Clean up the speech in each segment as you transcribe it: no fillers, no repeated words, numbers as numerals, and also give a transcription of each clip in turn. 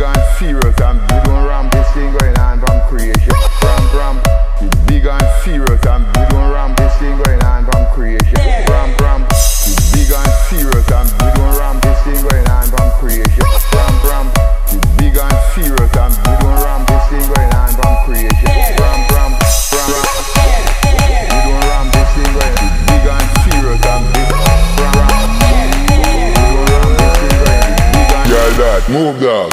and serious, and we don't ram this thing going on from creation. Ram, ram, we big and serious, and we don't ram this thing going on from creation. Ram, ram, we big and serious, and we don't ram this thing going on from creation. Ram, ram, we big and serious, and we don't ram this thing going on from creation. Ram, ram, ram, ram, we don't ram this thing going on. Big and serious, and big, ram, ram, we don't ram this thing going on. Big and girl, that move dog.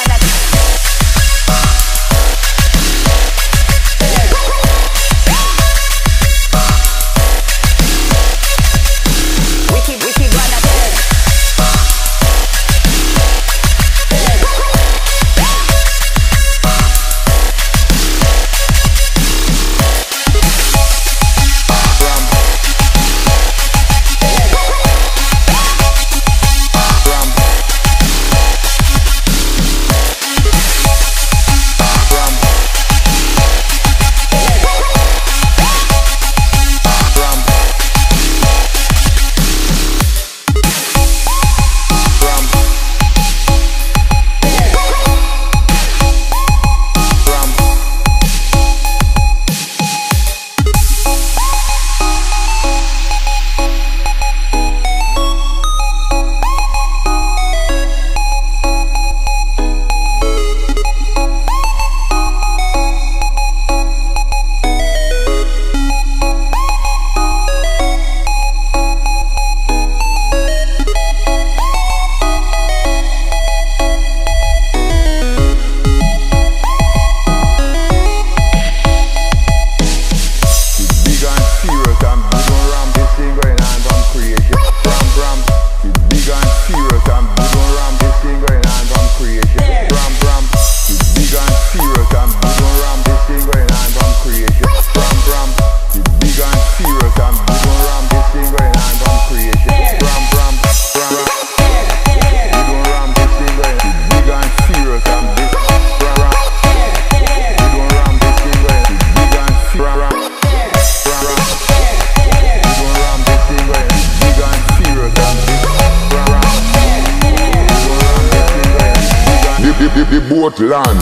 The boat land.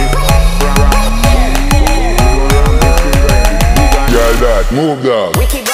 Move dog.